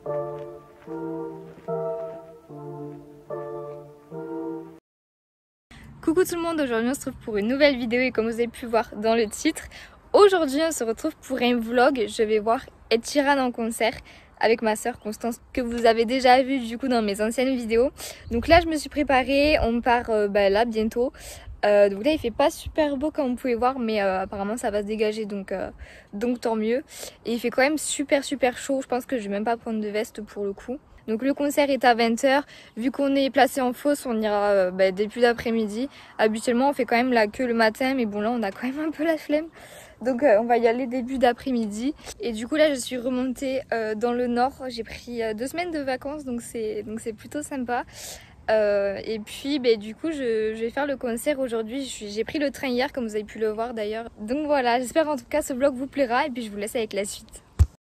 Coucou tout le monde, aujourd'hui on se retrouve pour une nouvelle vidéo et comme vous avez pu voir dans le titre, aujourd'hui on se retrouve pour un vlog. Je vais voir Ed Sheeran en concert avec ma soeur Constance que vous avez déjà vu du coup dans mes anciennes vidéos. Donc là je me suis préparée, on part là bientôt. Donc là il fait pas super beau comme vous pouvez voir mais apparemment ça va se dégager donc tant mieux. Et il fait quand même super chaud, je pense que je vais même pas prendre de veste pour le coup. Donc le concert est à 20 h, vu qu'on est placé en fosse on ira début d'après-midi. Habituellement on fait quand même la queue le matin mais bon là on a quand même un peu la flemme. Donc on va y aller début d'après-midi. Et du coup là je suis remontée dans le nord, j'ai pris 2 semaines de vacances donc c'est plutôt sympa. Et puis du coup je vais faire le concert aujourd'hui. J'ai pris le train hier comme vous avez pu le voir d'ailleurs. Donc voilà, j'espère en tout cas ce vlog vous plaira et puis je vous laisse avec la suite.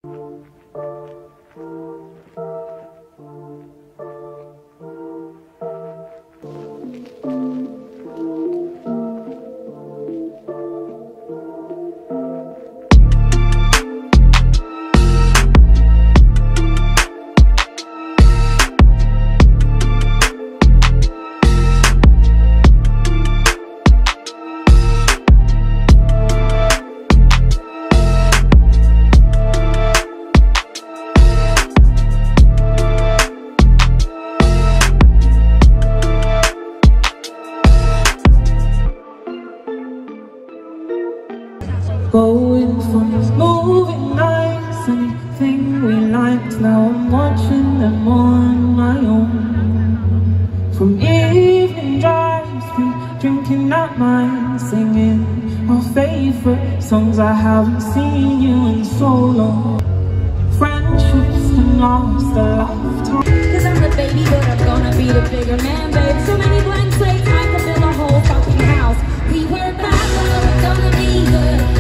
Going from moving nights, anything we liked. Now I'm watching them on my own. From evening drives, we drinking at night, singing our favorite songs. I haven't seen you in so long. Friendships can last a lifetime. 'Cause I'm the baby, but I'm gonna be the bigger man, babe. So many blank slates, I could build a whole fucking house. We were bad, but we're gonna be good.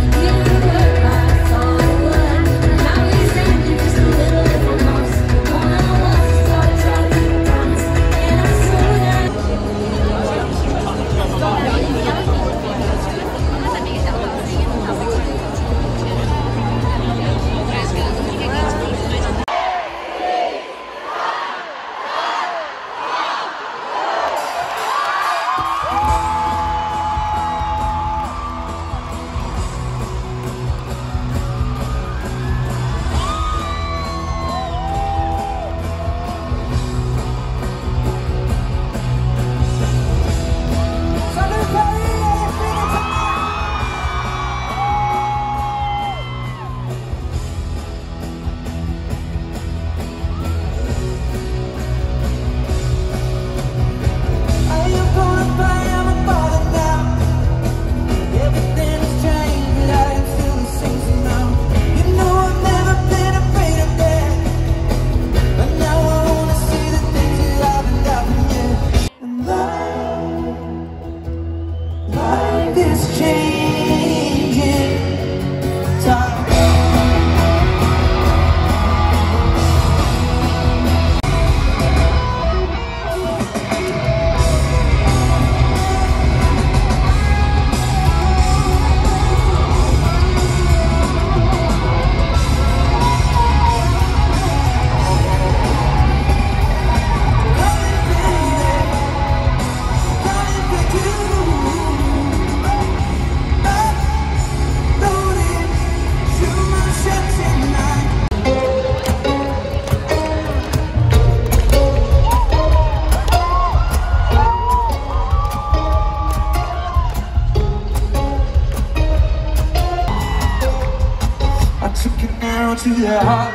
To the heart,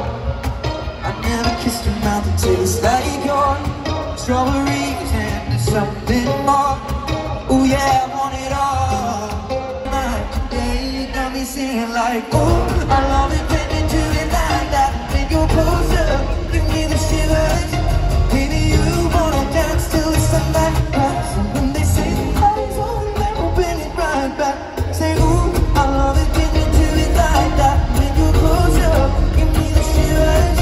I never kissed your mouth that tastes like yours. Strawberries and something more. Oh yeah, I want it all. Night, day, you got me singing like, oh, I love it when you do it like that. When you're closer, give me the shivers. Baby, you wanna dance till the sunlight rises. And when they say the eyes on them, we'll bring it right back. Say, ooh, I love it when you do it like that. Give me the shivers.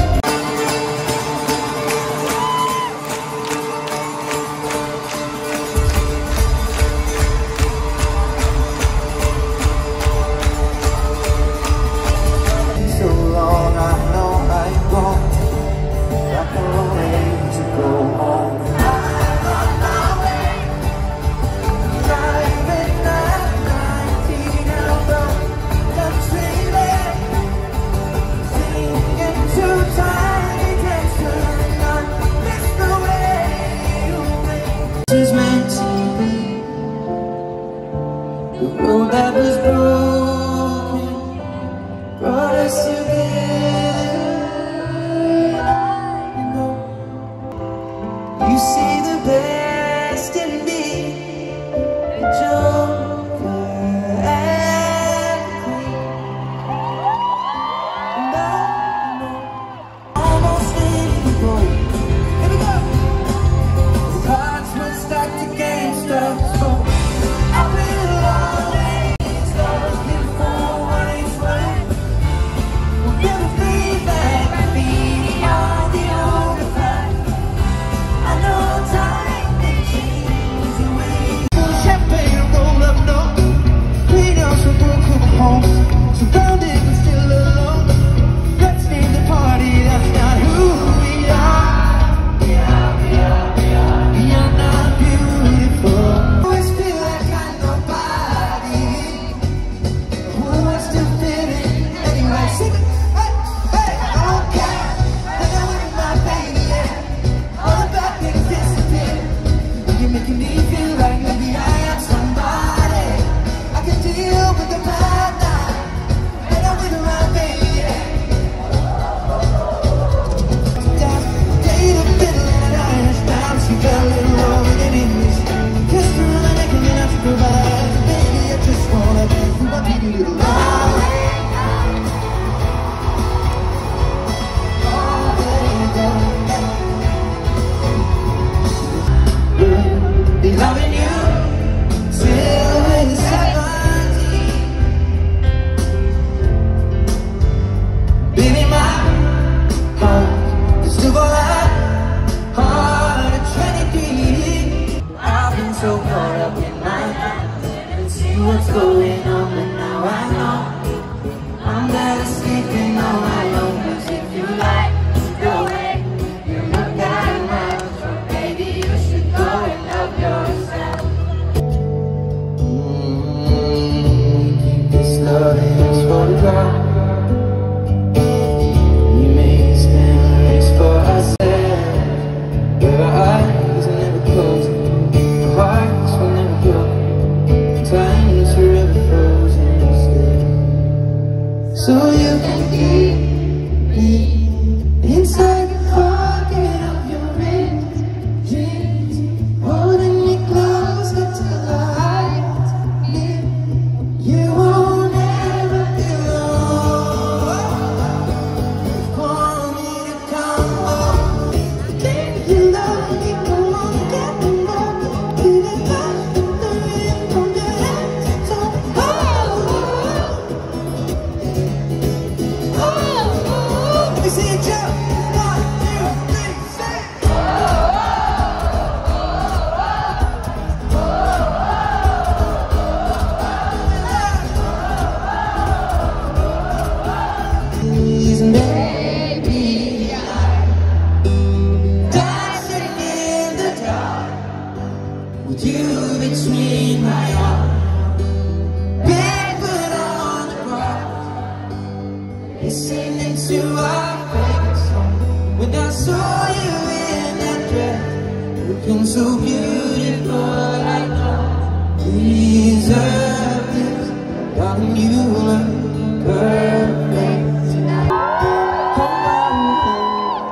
when I saw you in that dress, looking so beautiful. I don't deserve this, darling, you look perfect tonight. Come on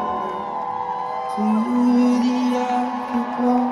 to the afterglow.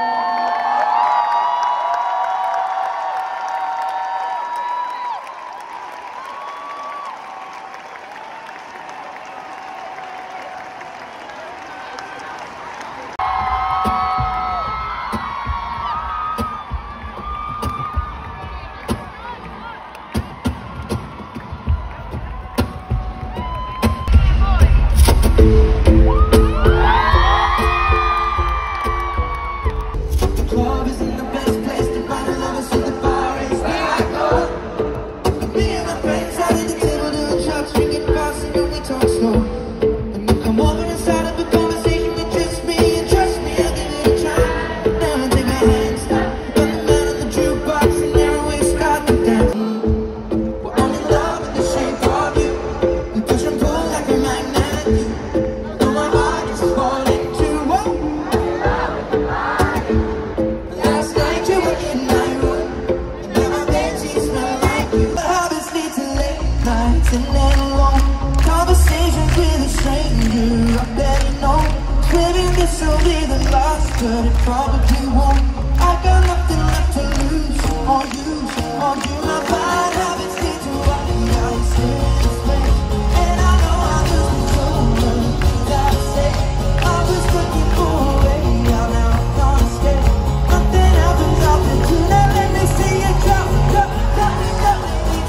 But it probably won't. I got nothing left to lose or use or do. My bad habits lead to what we always say this way. And I know I lose control that I say I was looking for a way out. Now I'm gonna stay. Nothing happens out there to now let me see it drop, drop, drop, drop.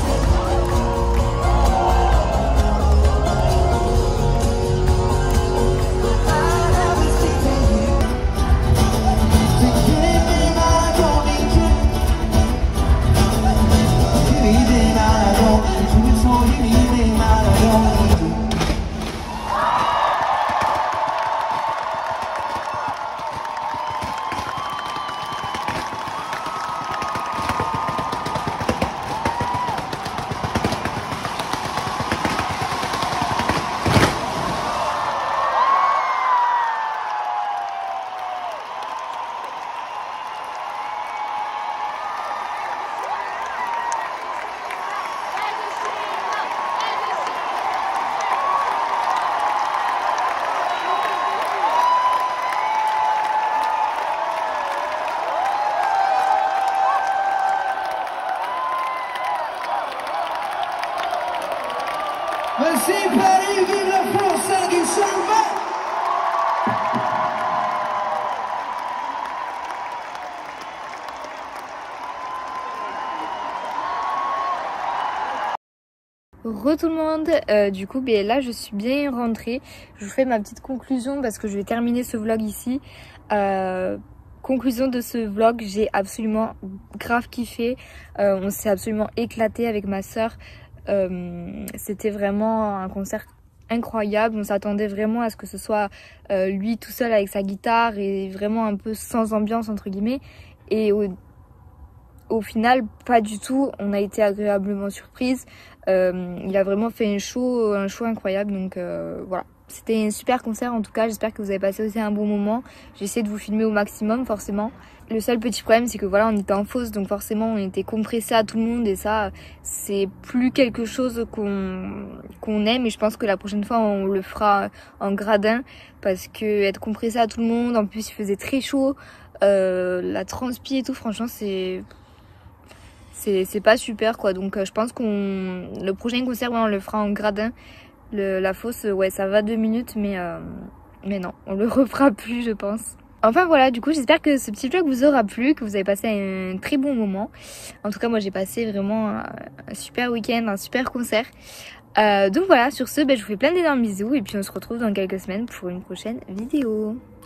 Merci Paris, vive la France, thank you so much. Re tout le monde, du coup ben là je suis bien rentrée. Je vous fais ma petite conclusion parce que je vais terminer ce vlog ici. Conclusion de ce vlog, j'ai absolument grave kiffé. On s'est absolument éclaté avec ma soeur. C'était vraiment un concert incroyable. On s'attendait vraiment à ce que ce soit lui tout seul avec sa guitare et vraiment un peu sans ambiance entre guillemets. Et au final, pas du tout. On a été agréablement surprise. Il a vraiment fait un show incroyable. Donc voilà. C'était un super concert en tout cas. J'espère que vous avez passé aussi un bon moment. J'ai essayé de vous filmer au maximum forcément. Le seul petit problème c'est que voilà, on était en fosse donc forcément on était compressé à tout le monde et ça c'est plus quelque chose qu'on aime et je pense que la prochaine fois on le fera en gradin parce que être compressé à tout le monde, en plus il faisait très chaud, la transpi et tout, franchement c'est pas super quoi. Donc je pense le prochain concert ouais, on le fera en gradin. La fosse ouais ça va 2 minutes mais non on le refera plus je pense. Enfin voilà, du coup j'espère que ce petit vlog vous aura plu, que vous avez passé un très bon moment. En tout cas moi j'ai passé vraiment un super week-end, un super concert. Donc voilà, sur ce je vous fais plein d'énormes bisous et puis on se retrouve dans quelques semaines pour une prochaine vidéo.